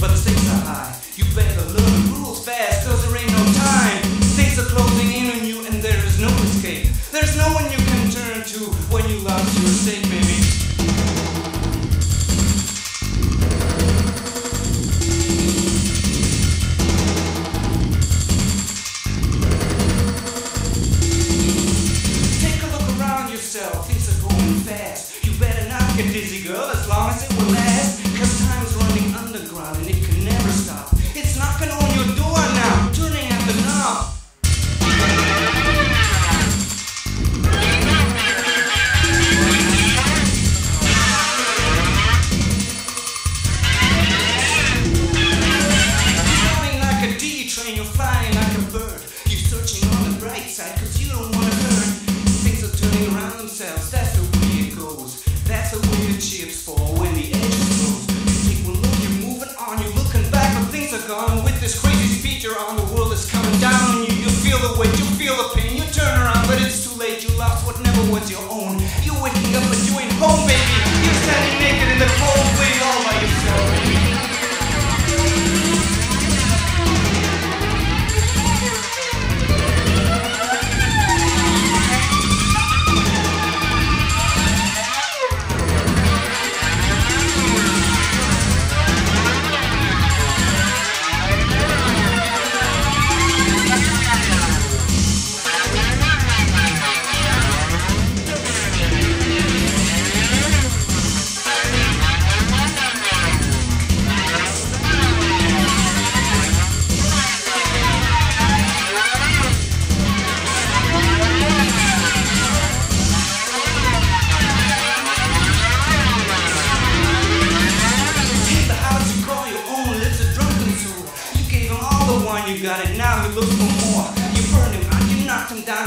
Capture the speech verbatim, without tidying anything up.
but the stakes are high. You better learn the rules fast, cause there ain't no time. Things are closing in on you and there is no escape. There's no one you can turn to when you lost your stake, baby. Things are going fast. You better not get dizzy, girl, as long as it will last. Cause time's running underground and it can never stop. It's knocking on your door now, turning at the knob. Flying like a D train, you're flying like a bird. You're searching on the bright side cause you don't want to hurt. Things are turning around themselves, that's the way it goes. That's the way the chips fall when the edge is closed. You take one look, you're moving on, you're looking back, but things are gone. With this crazy speed you're on, the world is coming down on you. You feel the weight, you feel the pain, you turn around, but it's too late. You lost what never was your own. You're waking up, but you ain't home, baby. You're standing naked in the cold, waiting all by yourself, baby. You got it now, you look for more. You burned him out, you knocked him down.